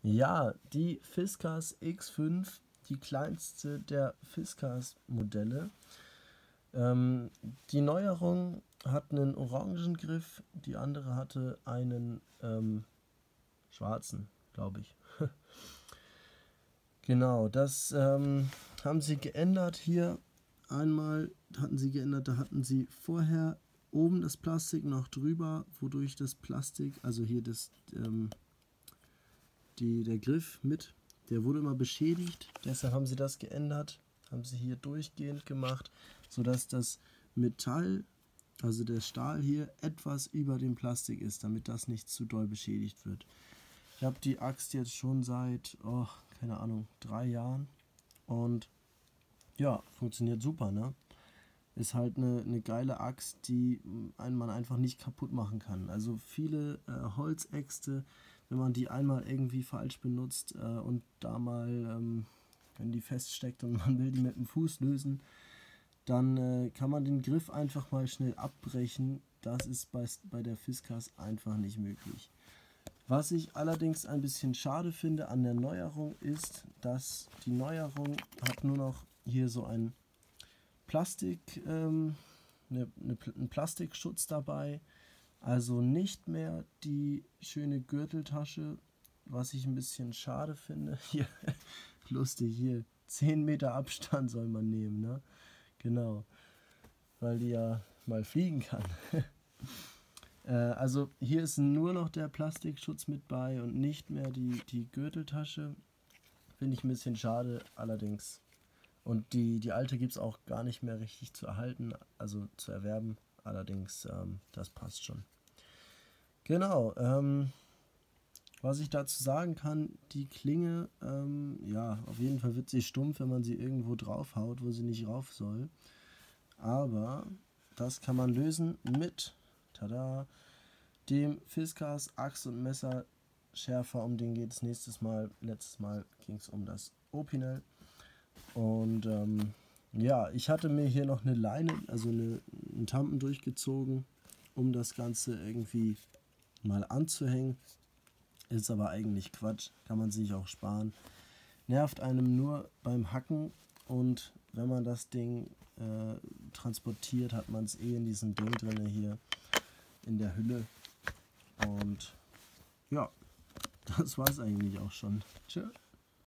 Ja, die Fiskars X5, die kleinste der Fiskars-Modelle. Die Neuerung hat einen orangen Griff, die andere hatte einen schwarzen, glaube ich. Genau, das haben sie geändert hier. Einmal hatten sie geändert, da hatten sie vorher oben das Plastik noch drüber, wodurch das Plastik, also hier der Griff mit, der wurde immer beschädigt. Deshalb haben sie das geändert, haben sie hier durchgehend gemacht, sodass das Metall, also der Stahl hier, etwas über dem Plastik ist, damit das nicht zu doll beschädigt wird. Ich habe die Axt jetzt schon seit, keine Ahnung, 3 Jahren und ja, funktioniert super, ne? Ist halt eine geile Axt, die man einfach nicht kaputt machen kann. Also viele Holzäxte, wenn man die einmal irgendwie falsch benutzt und da mal, wenn die feststeckt und man will die mit dem Fuß lösen, dann kann man den Griff einfach mal schnell abbrechen. Das ist bei der Fiskars einfach nicht möglich. Was ich allerdings ein bisschen schade finde an der Neuerung ist, dass die Neuerung hat nur noch hier so ein einen Plastikschutz dabei, also nicht mehr die schöne Gürteltasche, was ich ein bisschen schade finde. Hier, lustig, hier 10 Meter Abstand soll man nehmen, ne? Genau, weil die ja mal fliegen kann. Also hier ist nur noch der Plastikschutz mit bei und nicht mehr die Gürteltasche. Finde ich ein bisschen schade, allerdings. Und die alte gibt es auch gar nicht mehr richtig zu erhalten, also zu erwerben. Allerdings, das passt schon. Genau, was ich dazu sagen kann, die Klinge, ja, auf jeden Fall wird sie stumpf, wenn man sie irgendwo drauf haut, wo sie nicht rauf soll. Aber das kann man lösen mit, tada, dem Fiskars Axt- und Messerschärfer. Um den geht es nächstes Mal. Letztes Mal ging es um das Opinel. Und ja, ich hatte mir hier noch eine Leine, also einen Tampen durchgezogen, um das Ganze irgendwie mal anzuhängen. Ist aber eigentlich Quatsch, kann man sich auch sparen. Nervt einem nur beim Hacken und wenn man das Ding transportiert, hat man es in diesem Ding drin hier in der Hülle. Und ja, das war es eigentlich auch schon. Tschö.